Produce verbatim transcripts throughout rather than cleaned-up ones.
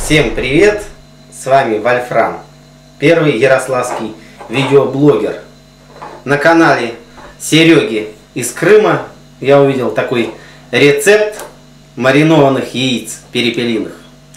Всем привет! С вами Вольфрам, первый ярославский видеоблогер. На канале Сереги из Крыма я увидел такой рецепт маринованных яиц перепелиных.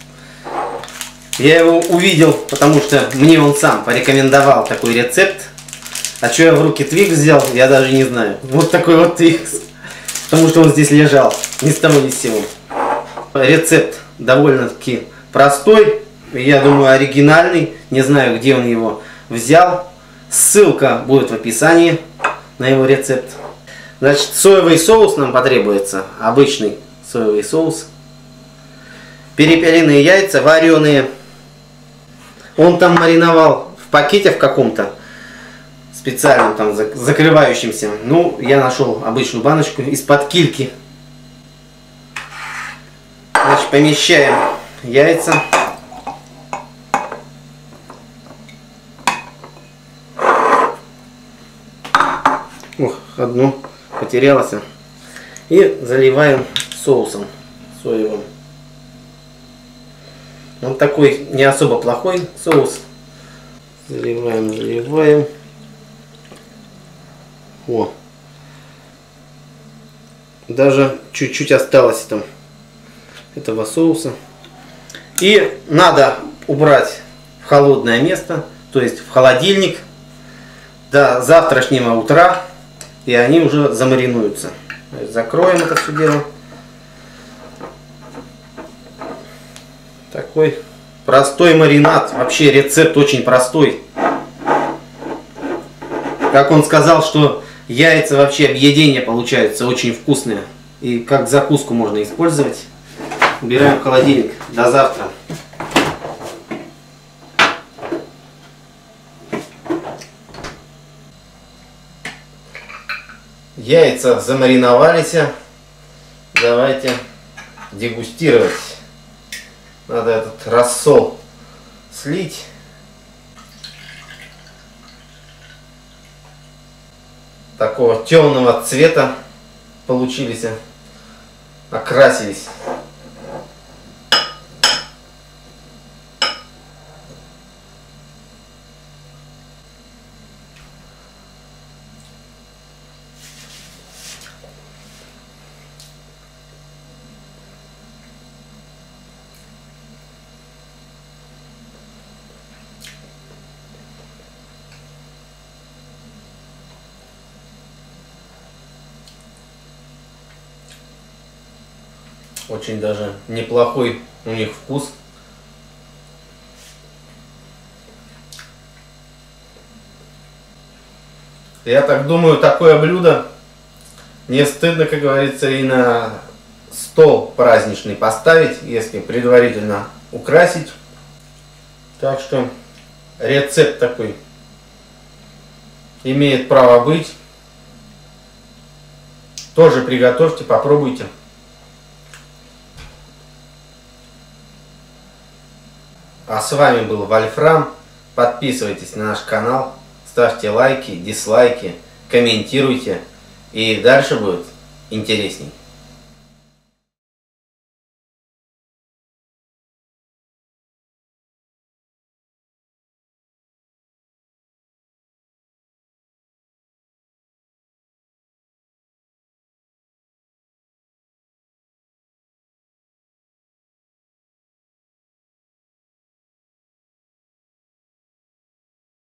Я его увидел, потому что мне он сам порекомендовал такой рецепт. А что я в руки Твикс взял, я даже не знаю. Вот такой вот Твикс. Потому что он здесь лежал, ни с того ни с сего. Рецепт довольно-таки простой, я думаю, оригинальный. Не знаю, где он его взял. Ссылка будет в описании на его рецепт. Значит, соевый соус нам потребуется. Обычный соевый соус. Перепелиные яйца вареные. Он там мариновал в пакете в каком-то специальном, там закрывающемся. Ну, я нашел обычную баночку из-под кильки. Значит, помещаем яйца. Ох, одну потерялась. И заливаем соусом соевым. Он такой не особо плохой соус. Заливаем, заливаем. О, даже чуть-чуть осталось там этого соуса. И надо убрать в холодное место, то есть в холодильник, до завтрашнего утра, и они уже замаринуются. Закроем это все дело. Такой простой маринад. Вообще рецепт очень простой. Как он сказал, что яйца вообще объедения получаются очень вкусные. И как закуску можно использовать. Убираем в холодильник до завтра. Яйца замариновались. Давайте дегустировать. Надо этот рассол слить. Такого темного цвета получились, окрасились. Очень даже неплохой у них вкус. Я так думаю, такое блюдо не стыдно, как говорится, и на стол праздничный поставить, если предварительно украсить. Так что рецепт такой имеет право быть. Тоже приготовьте, попробуйте. А с вами был Вольфрам. Подписывайтесь на наш канал, ставьте лайки, дизлайки, комментируйте. И дальше будет интересней.